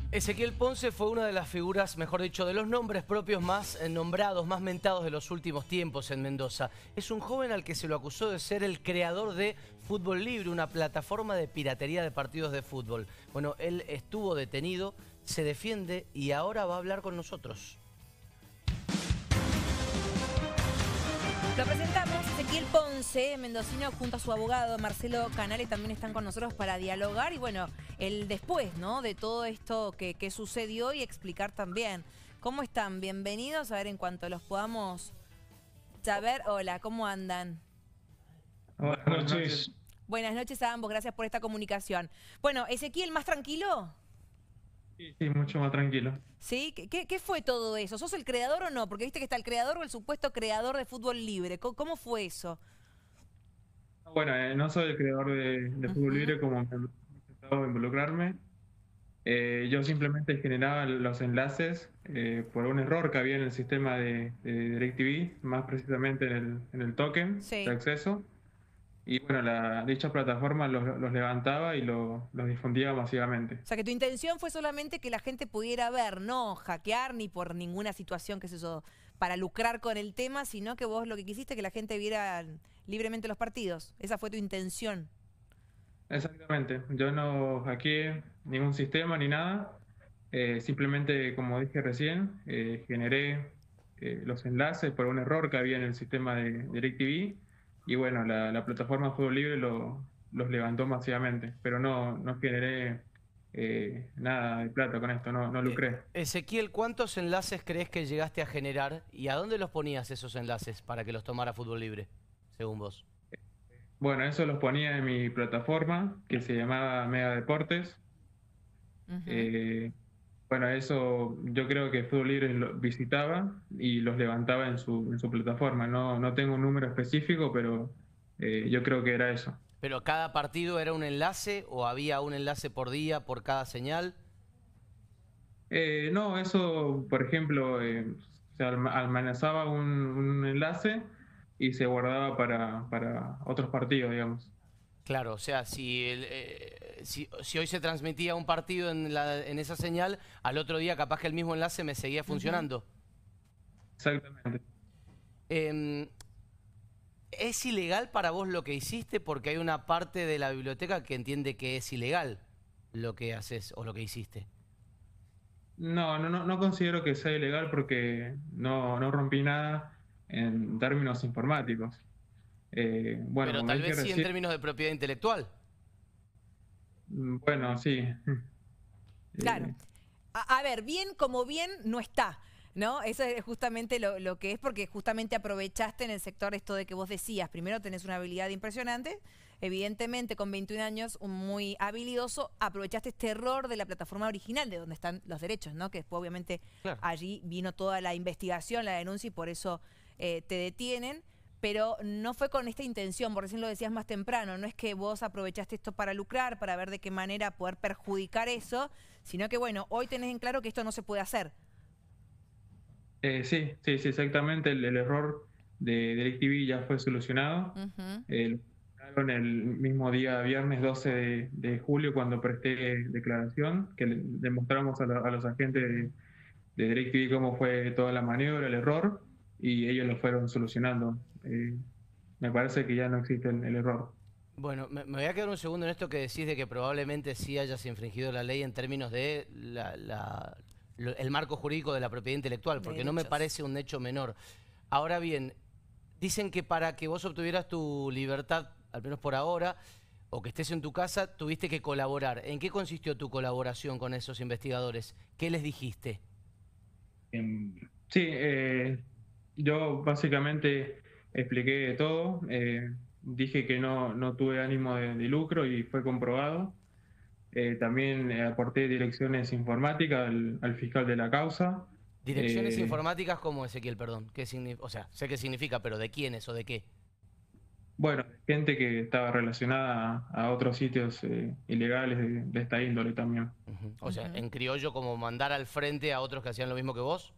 Ezequiel Ponce fue una de las figuras, mejor dicho, de los nombres propios más nombrados, más mentados de los últimos tiempos en Mendoza. Es un joven al que se lo acusó de ser el creador de Fútbol Libre, una plataforma de piratería de partidos de fútbol. Bueno, él estuvo detenido, se defiende y ahora va a hablar con nosotros. Lo presentamos, Ezequiel Ponce, mendocino, junto a su abogado Marcelo Canale, también están con nosotros para dialogar y bueno, el después, ¿no?, de todo esto que sucedió y explicar también. ¿Cómo están? Bienvenidos, a ver, en cuanto los podamos saber. Hola, ¿cómo andan? Buenas noches. Buenas noches a ambos, gracias por esta comunicación. Bueno, Ezequiel, ¿más tranquilo? Sí, mucho más tranquilo. ¿Sí? ¿Qué fue todo eso? ¿Sos el creador o no? Porque viste que está el creador o el supuesto creador de Fútbol Libre. ¿Cómo fue eso? Bueno, no soy el creador de Fútbol Libre como me he intentado involucrarme. Yo simplemente generaba los enlaces por un error que había en el sistema de DirecTV, más precisamente en el token Sí. de acceso. Y bueno, dicha plataforma los levantaba y los difundía masivamente. O sea, que tu intención fue solamente que la gente pudiera ver, no hackear ni por ninguna situación, qué sé yo, para lucrar con el tema, sino que vos lo que quisiste que la gente viera libremente los partidos. Esa fue tu intención. Exactamente. Yo no hackeé ningún sistema ni nada. Simplemente, como dije recién, generé los enlaces por un error que había en el sistema de DirecTV y bueno, la plataforma Fútbol Libre los levantó masivamente, pero no generé nada de plata con esto, no lucré. Ezequiel, ¿cuántos enlaces crees que llegaste a generar y a dónde los ponías esos enlaces para que los tomara Fútbol Libre, según vos? Bueno, eso los ponía en mi plataforma que se llamaba Mega Deportes. Bueno, eso yo creo que Fútbol Libre lo visitaba y los levantaba en su plataforma. No tengo un número específico, pero yo creo que era eso. ¿Pero cada partido era un enlace o había un enlace por día por cada señal? No, eso, por ejemplo, se almacenaba un enlace y se guardaba para otros partidos, digamos. Claro, o sea, si hoy se transmitía un partido en esa señal, al otro día capaz que el mismo enlace me seguía funcionando. Exactamente. ¿Es ilegal para vos lo que hiciste? Porque hay una parte de la biblioteca que entiende que es ilegal lo que haces o lo que hiciste. No considero que sea ilegal porque no rompí nada en términos informáticos. Bueno, Pero como tal dije vez sí en recién, términos de propiedad intelectual. bueno, sí. Claro. Eh, A ver, bien como bien no está, ¿no? Eso es justamente lo que es, porque justamente aprovechaste en el sector esto de que vos decías. Primero, tenés una habilidad impresionante. Evidentemente, con 21 años, muy habilidoso, aprovechaste este error de la plataforma original, de donde están los derechos, ¿no? Que después, obviamente, Claro. allí vino toda la investigación, la denuncia, y por eso te detienen. Pero no fue con esta intención, por recién lo decías más temprano, no es que vos aprovechaste esto para lucrar, para ver de qué manera poder perjudicar eso, sino que bueno, hoy tenés en claro que esto no se puede hacer. sí, exactamente. El error de DirecTV ya fue solucionado. Lo solucionaron el mismo día, viernes 12 de julio, cuando presté declaración, que le demostramos a los agentes de DirecTV cómo fue toda la maniobra, el error, y ellos lo fueron solucionando. Me parece que ya no existe el error. Bueno, me voy a quedar un segundo en esto que decís de que probablemente sí hayas infringido la ley en términos de el marco jurídico de la propiedad intelectual, porque no me Derechos. parece un hecho menor. Ahora bien, dicen que para que vos obtuvieras tu libertad, al menos por ahora, o que estés en tu casa, tuviste que colaborar. ¿En qué consistió tu colaboración con esos investigadores? ¿Qué les dijiste? Sí, yo básicamente expliqué todo, dije que no tuve ánimo de lucro y fue comprobado. También aporté direcciones informáticas al fiscal de la causa. Direcciones Eh, informáticas como Ezequiel, perdón. O sea, sé qué significa, pero ¿de quiénes o de qué? bueno, gente que estaba relacionada a otros sitios ilegales de esta índole también. O sea, en criollo, como mandar al frente a otros que hacían lo mismo que vos.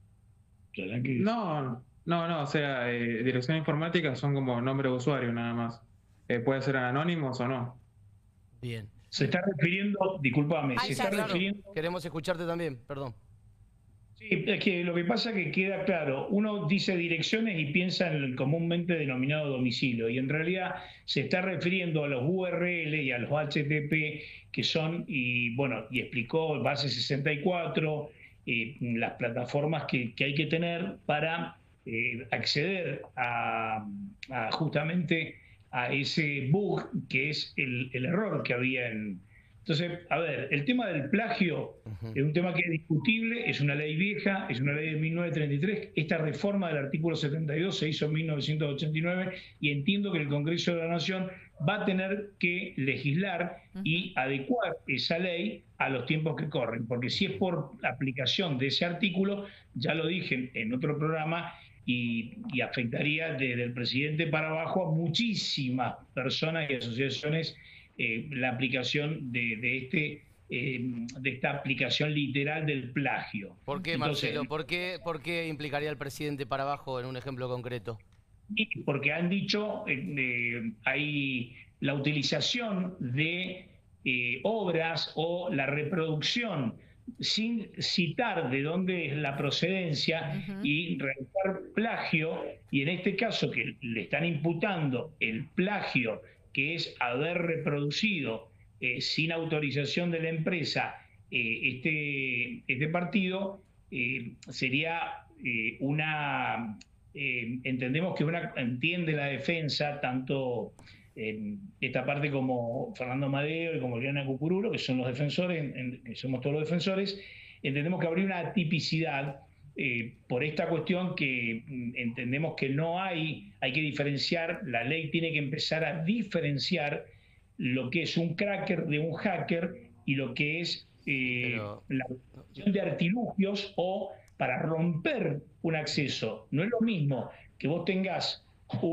No, o sea, dirección informática son como nombre de usuario nada más. Puede ser anónimos o no. Bien. Se está refiriendo, discúlpame, Ahí se está, está claro. refiriendo... Queremos escucharte también, perdón. Sí, es que lo que pasa es que queda claro, uno dice direcciones y piensa en el comúnmente denominado domicilio, y en realidad se está refiriendo a los URL y a los HTTP que son, y bueno, y explicó base 64, las plataformas que hay que tener para acceder justamente a ese bug que es el error que había en... Entonces, a ver, el tema del plagio es un tema que es discutible, es una ley vieja, es una ley de 1933. Esta reforma del artículo 72 se hizo en 1989 y entiendo que el Congreso de la Nación va a tener que legislar y adecuar esa ley a los tiempos que corren, porque si es por aplicación de ese artículo, ya lo dije en otro programa, y afectaría desde el presidente para abajo a muchísimas personas y asociaciones la aplicación de esta aplicación literal del plagio. ¿Por qué, Entonces, Marcelo? ¿Por qué implicaría al presidente para abajo en un ejemplo concreto? porque han dicho, hay la utilización de obras o la reproducción sin citar de dónde es la procedencia y realizar plagio, y en este caso que le están imputando el plagio, que es haber reproducido sin autorización de la empresa este partido, sería una... entendemos que entiende la defensa, tanto esta parte como Fernando Madeo y como Eliana Cucururo, que son los defensores, que somos todos los defensores, entendemos que habría una atipicidad por esta cuestión que entendemos que no hay que diferenciar, la ley tiene que empezar a diferenciar lo que es un cracker de un hacker y lo que es la utilización de artilugios o para romper un acceso. No es lo mismo que vos tengas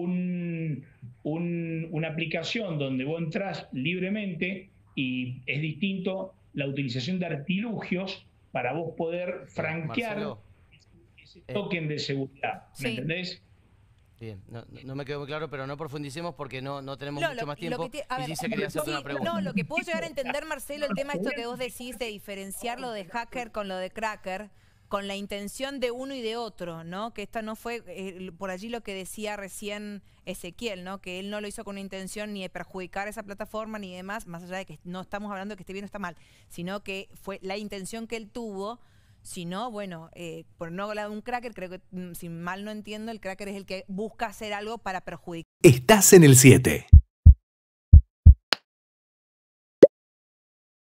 una aplicación donde vos entrás libremente, y es distinto la utilización de artilugios para vos poder franquear Marcelo, ese token de seguridad. ¿Me entendés? Bien, no me quedó muy claro, pero no profundicemos porque no tenemos mucho más tiempo. A ver, y sí se quería hacerte una pregunta. No, lo que puedo llegar a entender, Marcelo, el tema esto que vos decís de diferenciar lo de hacker con lo de cracker, con la intención de uno y de otro, ¿no? Que esta no fue por allí lo que decía recién Ezequiel, ¿no? Que él no lo hizo con una intención ni de perjudicar esa plataforma ni demás, más allá de que no estamos hablando de que esté bien o está mal, sino que fue la intención que él tuvo. Si no, bueno, por no hablar de un cracker, creo que, si mal no entiendo, el cracker es el que busca hacer algo para perjudicar. Estás en el 7.